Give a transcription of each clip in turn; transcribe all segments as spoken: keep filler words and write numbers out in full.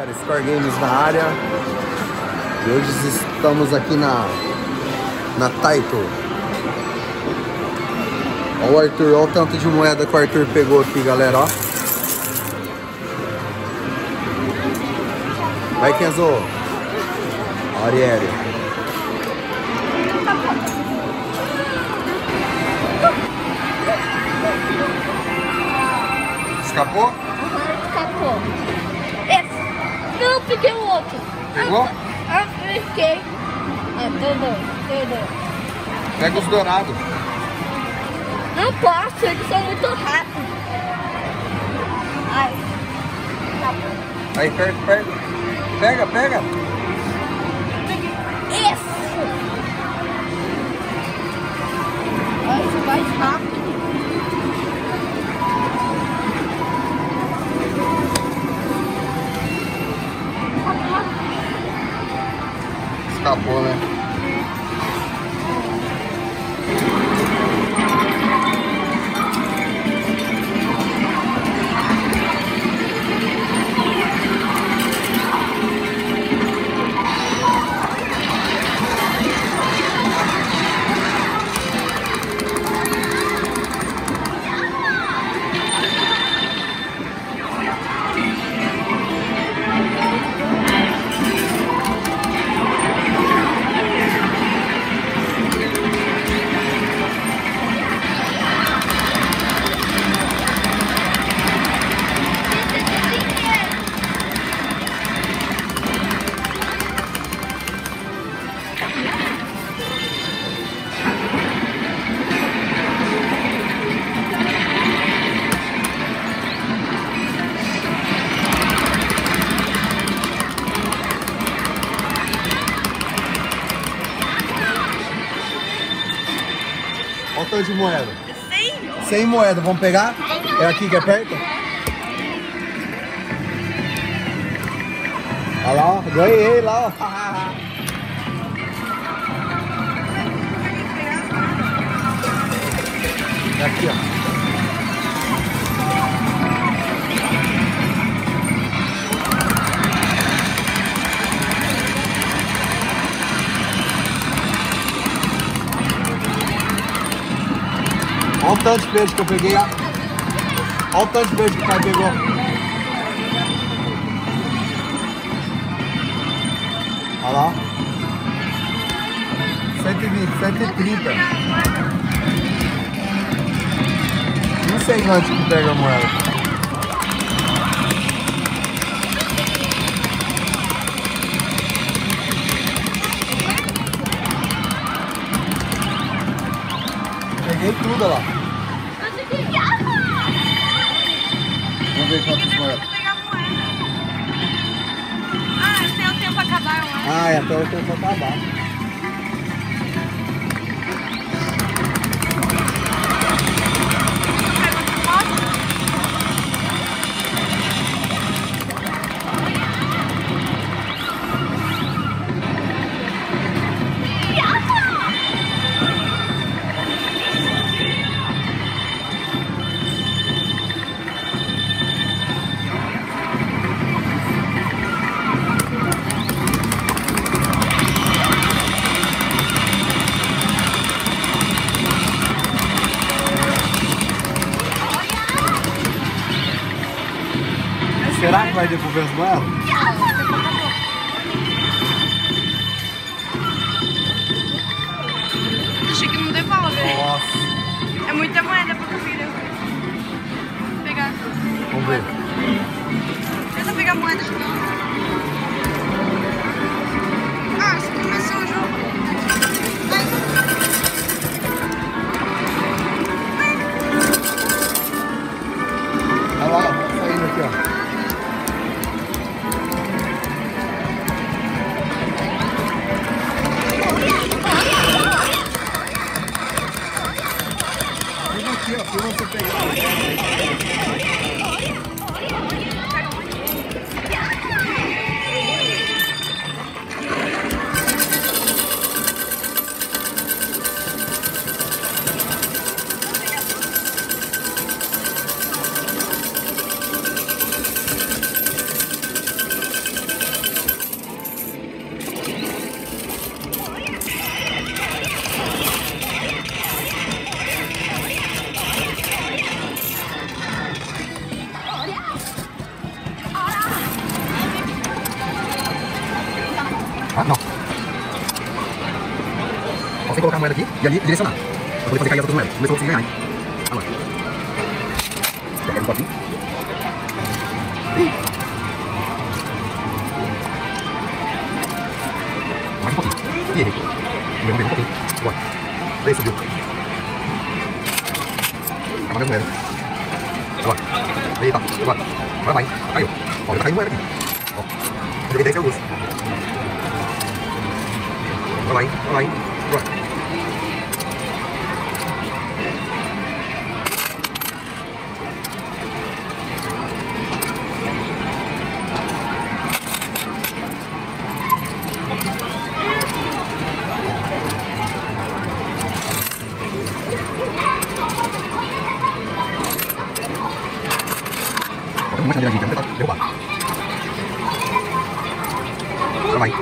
galera, Score Games na área. E hoje estamos aqui na na Taito. Olha o Arthur, olha o tanto de moeda que o Arthur pegou aqui, galera, ó. Vai, Kenzo. Ariel. Escapou? Uhum, escapou. Esse. Não, peguei o outro. Pegou? Ah, fiquei. Ah, tudo, tudo. Pega os dourados. Não posso, eles são muito rápidos. Ai. Aí, perto, perto. Pega, pega. Isso. Ai, isso vai rápido. Escapou, né? Olha o tanto de moeda. cem? cem moedas, vamos pegar? É aqui que é perto? Olha lá, ó. Ganhei lá, ó. É aqui, ó. Olha o tanto de peixe que eu peguei, ó. Olha o tanto de peixe que o pai pegou. Olha lá. cento e vinte, cento e trinta. Não sei onde que pega a moeda. Peguei tudo lá. Vamos ver quantas moedas. Vou pegar a moeda. Ah, eu tenho tempo pra acabar, eu acho. Ah, é até o tempo acabar. Será que vai devolver as moedas? Achei que não devolve. Nossa. É muita moeda pra filha. Vou pegar. Vamos ver. Tenta pegar a moeda de novo. Ah, você começou o jogo. Olha lá, ó, saindo aqui, ó. Aqui, ó, pra você pegar. Ah, não. Ó, sem colocar a moeda aqui e ali direcionar. Pra poder fazer cair as outras moedas. Vamos ver se eu consigo ganhar, hein? Agora. Já quero um pouquinho. Mais um pouquinho. E errei. Vamos ver um pouquinho. Bora. Daí subiu. Tá mais moeda. Agora. Eita. Agora. Agora vai. Caiu. Ó, já tá caindo moeda aqui. Ó. Eu joguei dez euros. Vai lá, hein? Vai lá, hein? Bora. Tem uma viradinha, vamos tentar derrubar. Vai, vai.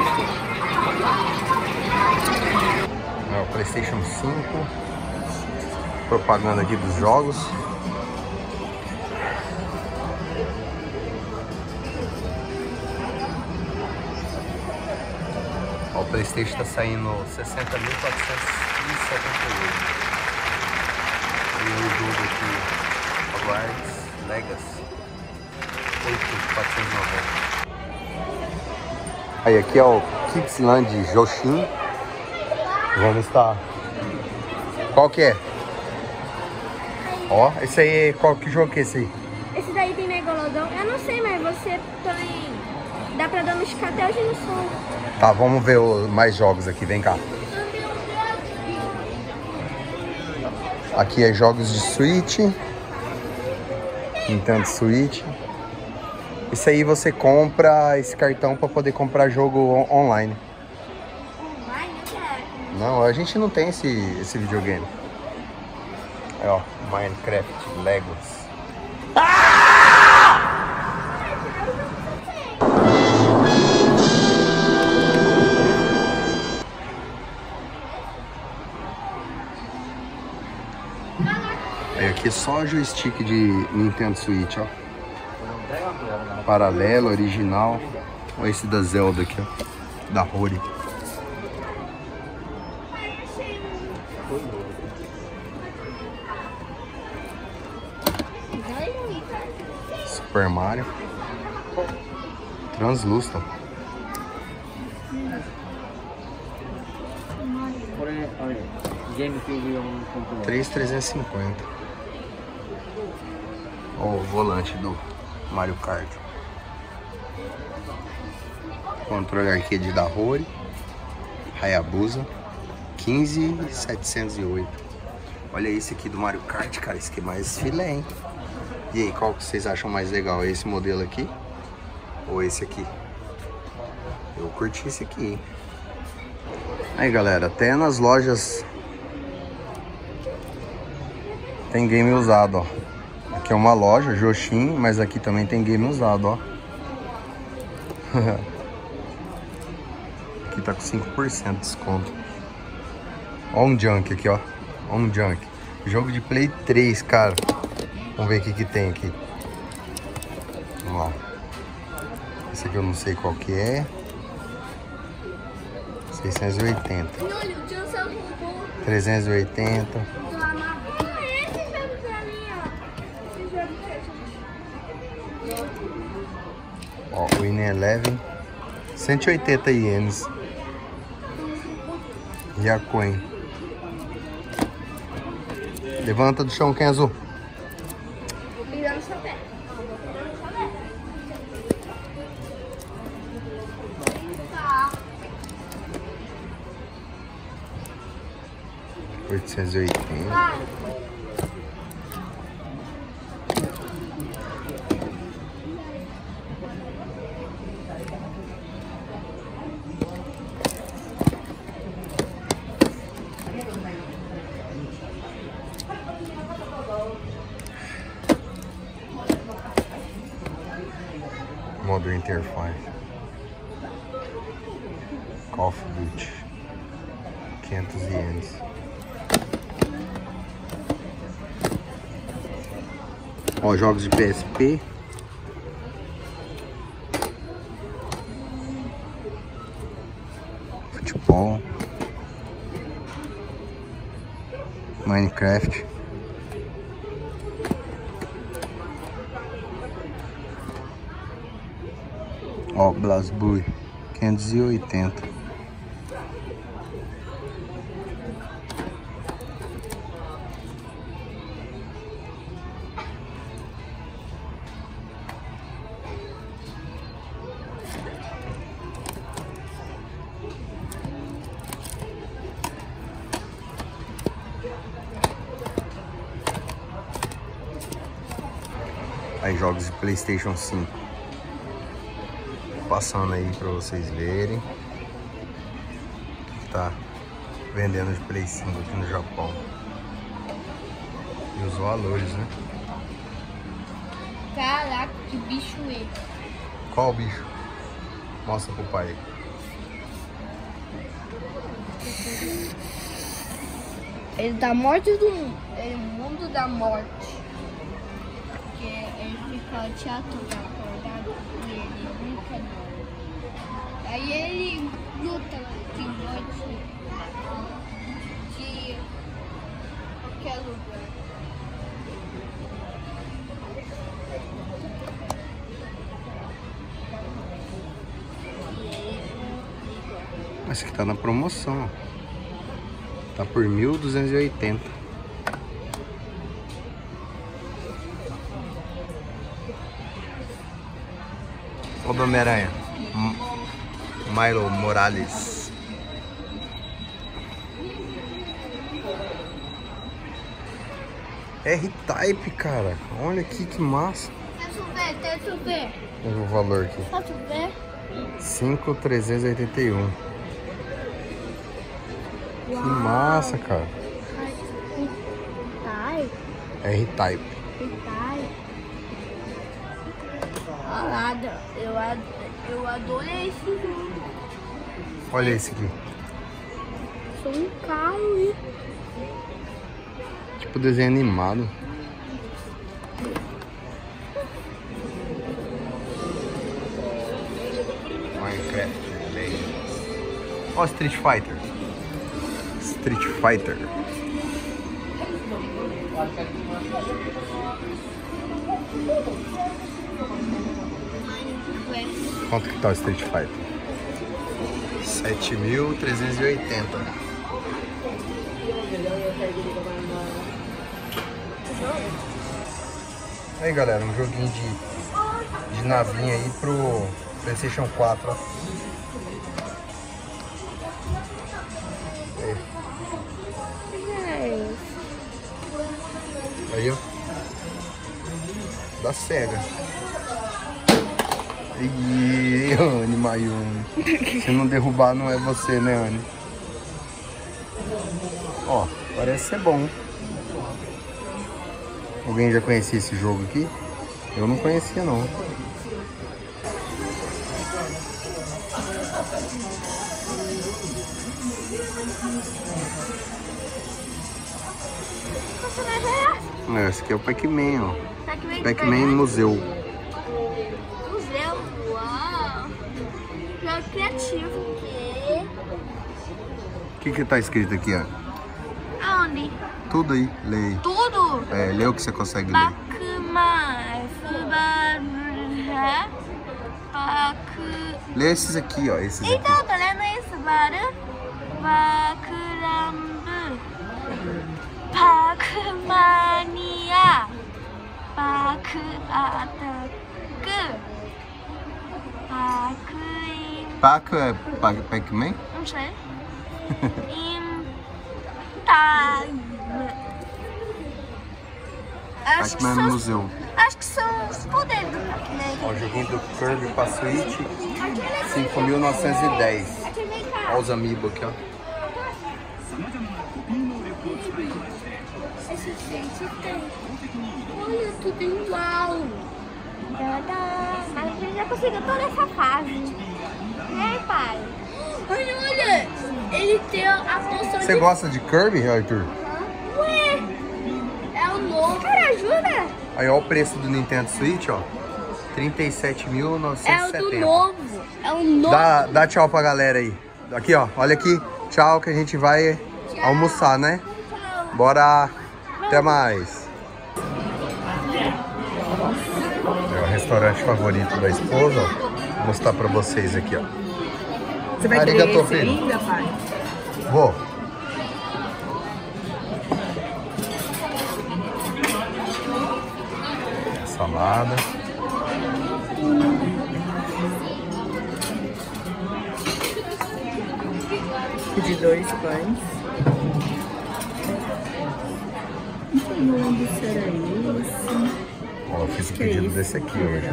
É o PlayStation cinco. Propaganda aqui dos jogos. Ó, o PlayStation tá saindo sessenta mil quatrocentos e setenta e oito. E o jogo aqui, Hogwarts Legacy. oito mil quatrocentos e noventa. Aí aqui é o Kidsland Joshin. Vamos estar. Qual que é? Ó, esse aí, qual que jogo que é esse aí? Esse daí tem Megalodon. Eu não sei, mas você tem... Dá pra domesticar até o dinossauro. Tá, vamos ver o... mais jogos aqui, vem cá. Aqui é jogos de Switch. Nintendo Switch. Isso aí você compra esse cartão para poder comprar jogo on online. Online? Não, a gente não tem esse, esse videogame. É, ó, Minecraft, Legos. Aí aqui é só joystick de Nintendo Switch, ó. Paralelo, original. Olha esse da Zelda aqui, ó. Da Rory. Super Mario. Translúcido. três mil trezentos e cinquenta. Ó, o volante do Mario Kart. Controle arcade da Rory. Hayabusa. quinze mil setecentos e oito. Olha esse aqui do Mario Kart, cara. Esse aqui é mais filé, hein? E aí, qual que vocês acham mais legal? Esse modelo aqui? Ou esse aqui? Eu curti esse aqui, hein? Aí, galera, até nas lojas tem game usado, ó. Aqui é uma loja, Joshin, mas aqui também tem game usado, ó. Aqui tá com cinco por cento de desconto. Ó um junk aqui, ó. Ó um junk. Jogo de Play três, cara. Vamos ver o que que tem aqui. Vamos lá. Esse aqui eu não sei qual que é. seiscentos e oitenta. trezentos e oitenta. Ó, o Winning Eleven. cento e oitenta ienes. E a Coin. Levanta do chão, Kenzo. oitocentos e oitenta. Modern Interfire. Call of Duty. quinhentos ienes. Ó, jogos de P S P. Ball, Minecraft. Ó, BlazBlue, quinhentos e oitenta. Aí, jogos de PlayStation cinco. Passando aí pra vocês verem o que tá vendendo de Play cinco aqui no Japão. E os valores, né? Caraca, que bicho é? Qual bicho? Mostra pro pai. Ele da morte do mundo. É o mundo da morte. Porque ele fica teatro acordado e ele nunca dorme. Aí ele luta de noite de qualquer lugar. Esse aqui tá na promoção, ó. Tá por mil duzentos e oitenta. Ó do Homem-Aranha. Milo Morales. R-Type, cara. Olha aqui que massa. Deixa eu ver, deixa eu ver. Olha o valor aqui. Deixa eu ver. cinco mil trezentos e oitenta e um. Que massa, cara. R-Type. Olha, eu, ad eu adorei esse jogo. Olha esse aqui. Sou um carro, hein? Tipo desenho animado. Minecraft. Ó, Street Fighter. Street Fighter. Quanto que tá o Street Fighter? sete mil trezentos e oitenta. Aí, galera, um joguinho de, de navinha aí pro PlayStation quatro, ó. Aí. Aí, ó. Da Sega. Ih, Anne Mayumi. Se não derrubar, não é você, né, Anne? Ó, parece ser bom. Alguém já conhecia esse jogo aqui? Eu não conhecia, não. É, esse aqui é o Pac-Man, ó. Pac-Man Museu. Museu, uau. Jogo criativo. O que que tá escrito aqui, ó? Aonde? Tudo aí, lê aí. Tudo? É, lê o que você consegue ler. Pac-Man, Subaru, Pac... Lê esses aqui, ó, esses aqui. Então, tô lendo isso, Subaru, Pac-Rambu, Pac-Mania, Pac-Ataque, Pac-In... Pac é Pac-Man? Não sei. In... Time. Acho que Pac-Man são... Museu. Acho que são os poderes do Pac-Man. Ó, o joguinho do Kirby pra Switch, cinco mil novecentos e dez. Aqui, vem cá. Ó os amiibo aqui, ó. Esse gente tem. Olha, tudo igual. Mas a gente já conseguiu toda essa fase. Né, pai? Olha, olha. Ele tem a poção de... Você gosta de Kirby, Arthur? Ué, é o novo. Cara, ajuda. Aí, ó o preço do Nintendo Switch, ó. trinta e sete mil novecentos e É o setenta. do novo. É o novo. Dá, dá tchau pra galera aí. Aqui, ó. Olha aqui. Tchau, que a gente vai Tchau. almoçar, né? Tchau. Bora. Até mais. É o restaurante favorito da esposa, ó. Vou mostrar pra vocês aqui, ó. Você vai querer esse ainda, pai? Vou. Salada. Pedi dois pães. Não lembro se era esse. Ó, eu fiz o pedido é desse aqui hoje.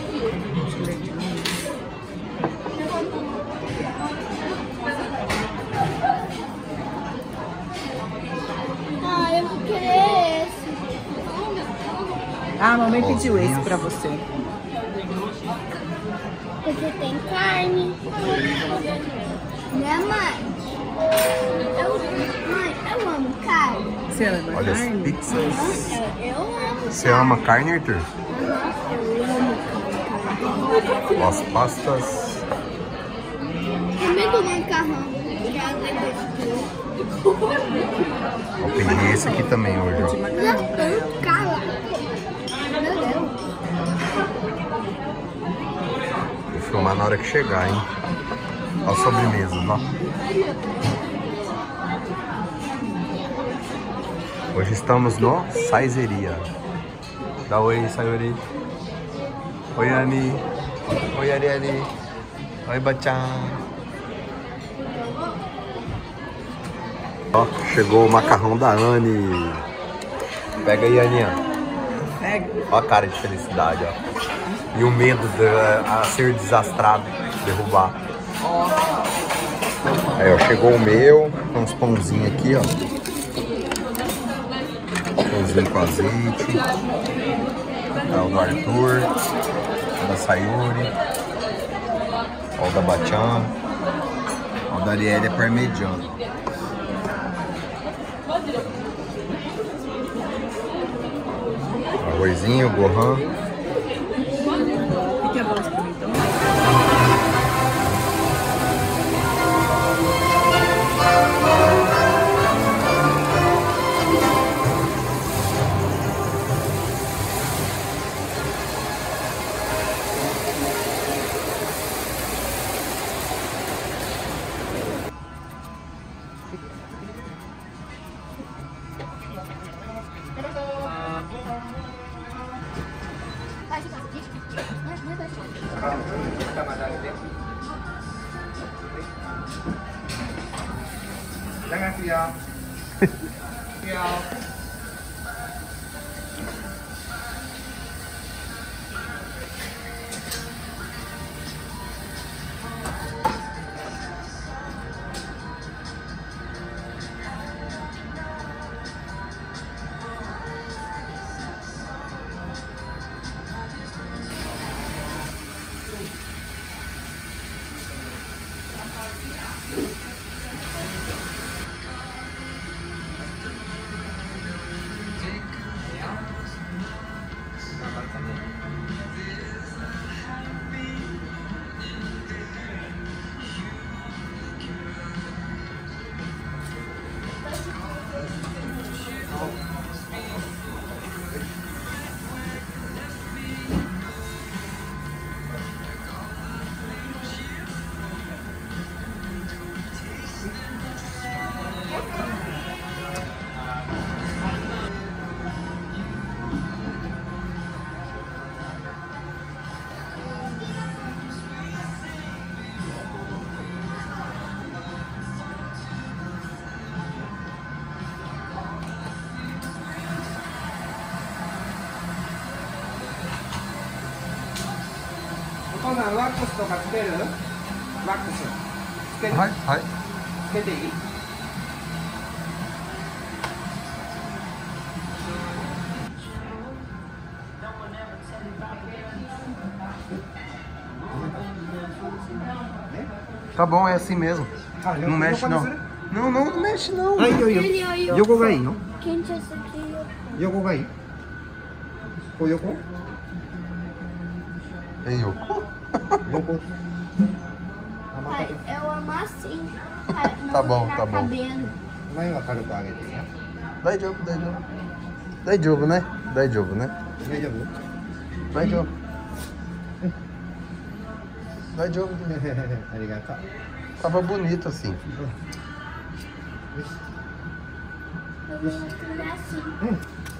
Ah, eu vou querer esse. Ah, a mamãe pediu esse pra você. Porque tem carne. Né, mãe? Eu, mãe, eu amo carne. Você ama Olha as carne? pizzas. Eu, eu amo. Você ama carne, Arthur? Eu amo carne. As pastas. Também do macarrão. Já depois Eu peguei esse aqui também hoje, ó. Não, tanto cala. Meu Deus. Vou filmar na hora que chegar, hein? Olha as sobremesas, ó. Hoje estamos no Saizeria. Dá oi, Sayori. Oi, Ani. Oi, Ariane. Oi, Bachan. Ó, chegou o macarrão da Ani. Pega aí, Aninha. Pega. Ó a cara de felicidade, ó. E o medo de a ser desastrado, derrubar. Aí, ó, chegou o meu. Tem uns pãozinhos aqui, ó. Pãozinho com azeite. É o do Arthur. O da Sayuri. Ó o da Bachan. Ó o da Arielle é parmegiano. Arrozinho, gohan. O que é bom pra mim, então? Jangan siap. Siap.お父さんワックスとかつける？ワックスつける？ はい、はい。 つけていい？ Tá bom, é assim mesmo. Ah, Não mexe não. Não, não, não mexe não. はい、いいよいいよ。横がいいの？ Quem te assistiu? 横がいい？こう横？ É eu. 横。 Pai, eu amo assim. Pai, não Tá bom, virar tá bom. cabelo. 前は軽く上げてね。 大丈夫、大丈夫。大丈夫ね。大丈夫ね。 大丈夫？ 大丈夫。大丈夫。 ありがとう。 Tava bonito assim. Eu vou tirar assim.